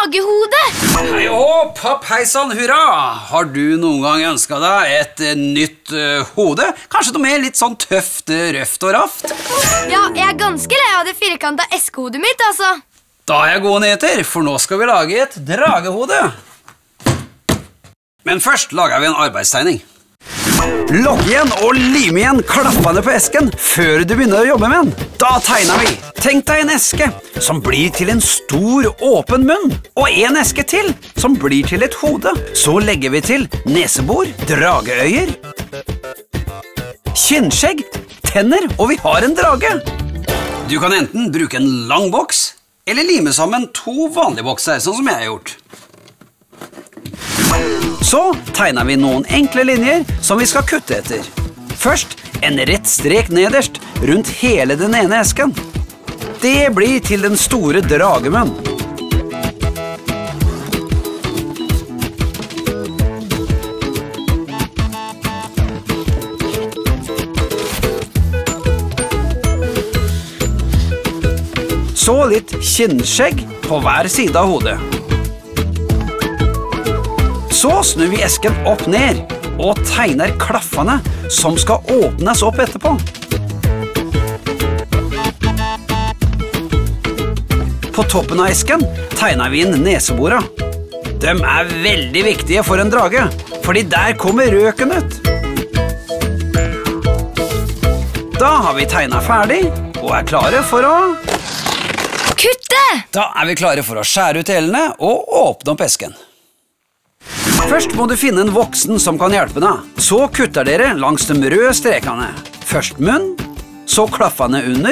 dragehode! Hei og papp, hei sann, hurra! Har du noen gang ønsket deg et nytt hode? Kanskje noe mer litt sånn tøft, røft og raft? Ja, jeg er ganske lei av det firkantet eskehodet mitt, altså. Da har jeg gode nyheter, for nå skal vi lage et dragehode. Men først lager vi en arbeidstegning. Lokk igjen og lim igjen klappene på esken før du begynner å jobbe med den. Da tegner vi. Tenk deg en eske som blir til en stor, åpen munn, og en eske til som blir til et hode. Så legger vi til nesebor, drageøyer, kinnskjegg, tenner, og vi har en drage. Du kan enten bruke en lang boks, eller lime sammen 2 vanlige bokser, sånn som jeg har gjort. Så tegner vi noen enkle linjer som vi skal kutte etter. Først en rett strek nederst rundt hele den ene esken. Det blir til den store dragemunn. Så litt kinnskjegg på hver side av hodet. Så snur vi esken opp ned og tegner klaffene som skal åpnes opp etterpå. På toppen av esken tegner vi inn neseborene. De er veldig viktige for en drage, fordi der kommer røken ut. Da har vi tegnet ferdig og er klare for å kutte! Da er vi klare for å skjære ut delene og åpne opp esken. Først må du finne en voksen som kan hjelpe deg. Så kutter dere langs de røde strekene. Først munn, så klaffene under,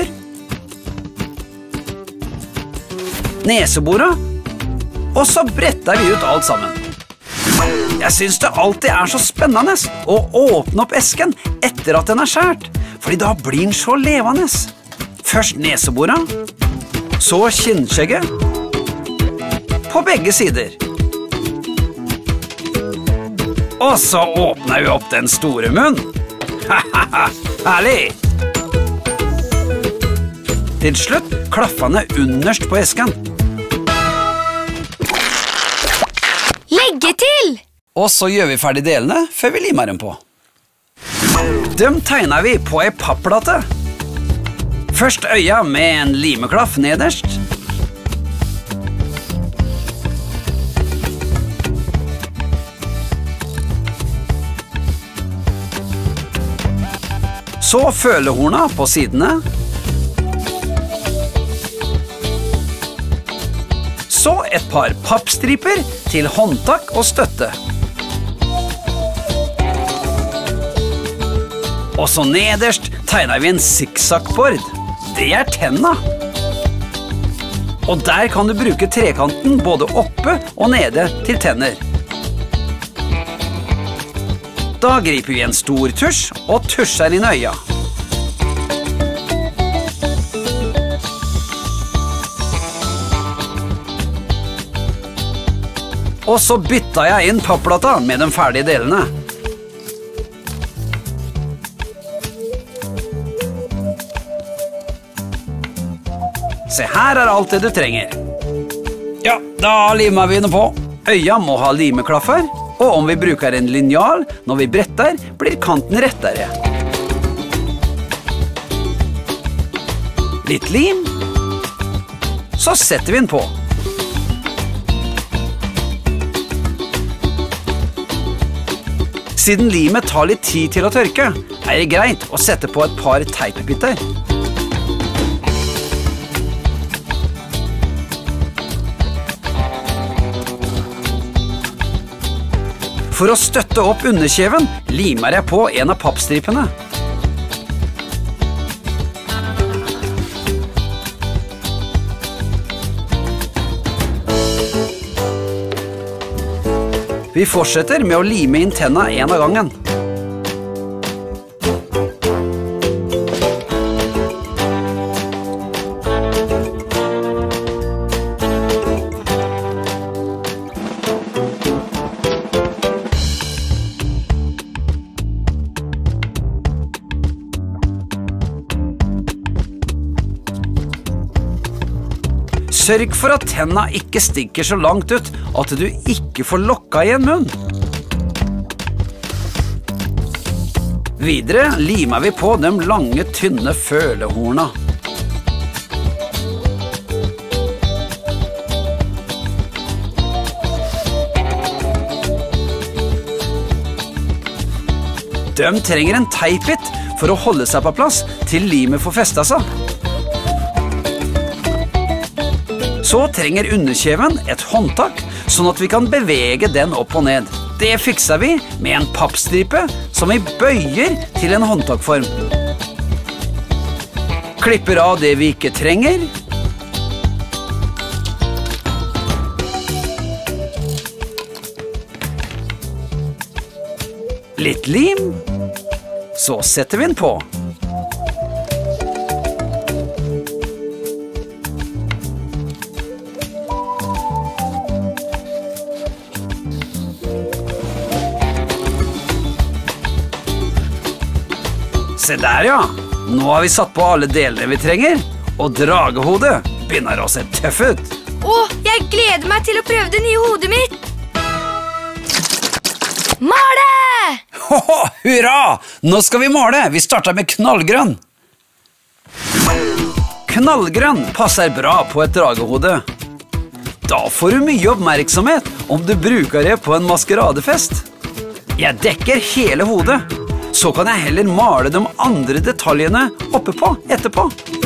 neseborene, og så bretter vi ut alt sammen. Jeg synes det alltid er så spennende å åpne opp esken etter at den er skjært, fordi da blir den så levende. Først neseborene, så kinnskjegget, på begge sider. Og så åpner vi opp den store munnen. Hahaha, herlig! Til slutt klaffene underst på esken. Legge til! Og så gjør vi ferdig delene før vi limer dem på. Dem tegner vi på en pappplate. Først øya med en limeklaff nederst. Så følehorna på sidene. Så et par pappstriper til håndtak og støtte. Og så nederst tegner vi en zigzagbord. Det er tenna. Og der kan du bruke trekanten både oppe og nede til tenner. Da griper vi en stor tusj og tusjer inn øya. Og så bytta jeg inn pappplata med de ferdige delene. Se, her er alt det du trenger. Ja, da limer vi den på. Øya må ha limeklaffer. Og om vi bruker en linjal når vi bretter, blir kanten rettere. Litt lim. Så setter vi den på. Siden limet tar litt tid til å tørke, er det greit å sette på et par teipbiter. For å støtte opp underkjeven limer jeg på en av pappstripene. Vi fortsetter med å lime inn tenna en av gangen. Sørg for at tenna ikke stikker så langt ut at du ikke får lokka igjen munn. Videre limer vi på de lange, tynne følehorna. De trenger en teipbit for å holde seg på plass til limet får festet seg. Så trenger underkjeven et håndtak, sånn at vi kan bevege den opp og ned. Det fikser vi med en pappstripe som vi bøyer til en håndtakform. Klipper av det vi ikke trenger. Litt lim. Så setter vi den på. Se der, ja. Nå har vi satt på alle delene vi trenger, og dragehodet begynner å se tøff ut. Jeg gleder meg til å prøve det nye hodet mitt. Male! Hurra! Nå skal vi male. Vi starter med knallgrønn. Knallgrønn passer bra på et dragehode. Da får du mye oppmerksomhet om du bruker det på en maskeradefest. Jeg dekker hele hodet. Så kan jeg heller male de andre detaljene oppe på etterpå.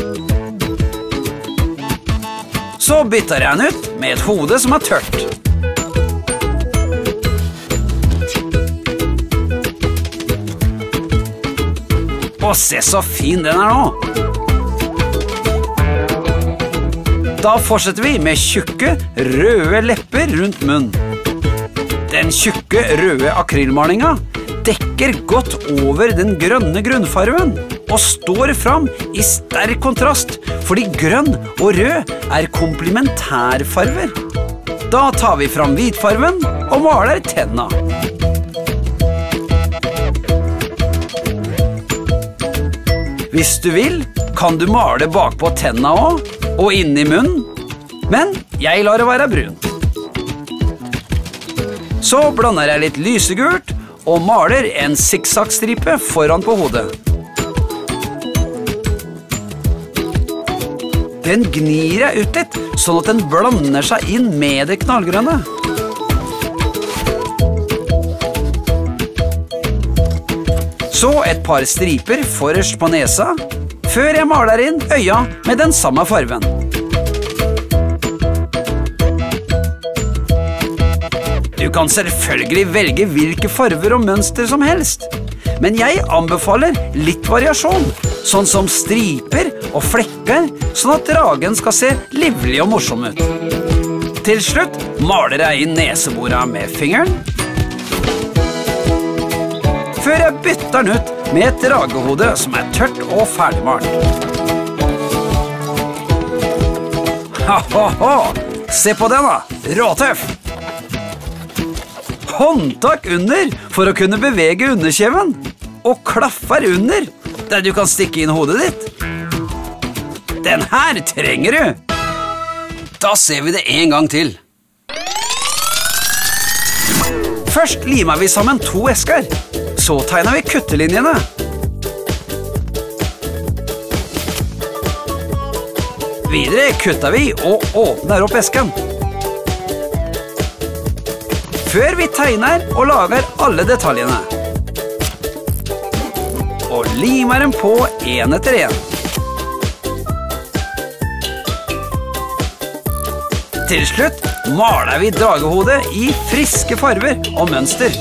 Så bytter jeg den ut med et hode som er tørt. Og se så fin den er nå. Da fortsetter vi med tjukke, røde lepper rundt munnen. Den tjukke, røde akrylmalinga dekker godt over den grønne grunnfarven og står fram i sterk kontrast, fordi grønn og rød er komplementærfarver. Da tar vi fram hvitfarven og maler tenna. Hvis du vil, kan du male bakpå tenna også, og inni munnen, men jeg lar det være brunt. Så blander jeg litt lysegult og maler en zigzagstripe foran på hodet. Den gnir jeg ut litt, sånn at den blander seg inn med det knallgrønne. Så et par striper forrest på nesa, før jeg maler inn øya med den samme farven. Du kan selvfølgelig velge hvilke farver og mønster som helst, men jeg anbefaler litt variasjon, sånn som striper og flekker, sånn at dragen skal se livlig og morsom ut. Til slutt maler jeg inn nesebora med fingeren, før jeg bytter den ut med et dragehode som er tørt og ferdigmalt. Ha! Se på den da, råtøff! Håndtak under for å kunne bevege underkjeven, og klaffer under, der du kan stikke inn hodet ditt. Den her trenger du! Da ser vi det en gang til. Først limer vi sammen 2 esker, så tegner vi kuttelinjene. Videre kutter vi og åpner opp esken. Før vi tegner og lager alle detaljene. Og limer dem på en etter en. Til slutt maler vi dragehodet i friske farver og mønster.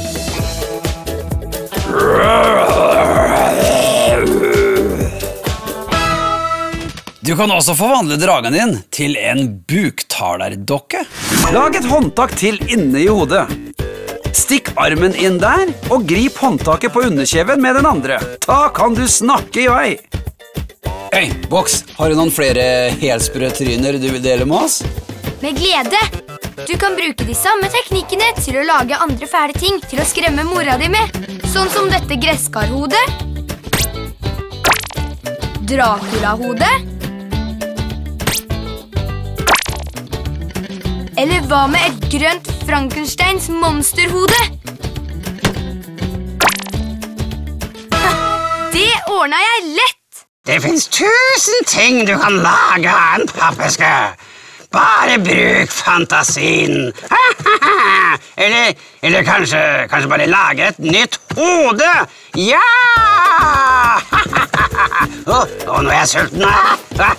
Du kan også forvandle dragen din til en buktalerdokke. Lag et håndtak til inne i hodet. Stikk armen inn der, og grip håndtaket på underkjeven med den andre. Da kan du snakke i vei. Hei, Boks, har du noen flere helsprø tryner du vil dele med oss? Med glede! Du kan bruke de samme teknikkene til å lage andre fæle ting til å skremme mora di med. Sånn som dette gresskarhodet, Dracula-hodet Eller hva med et grønt Frankensteins monsterhode? Det ordnet jeg lett! Det finnes 1000 ting du kan lage av en pappeske. Bare bruk fantasien. Eller kanskje bare lage et nytt hode. Ja! Nå er jeg sulten.